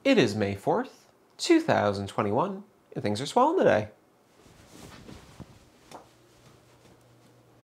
It is May 4th, 2021, and things are swelling today.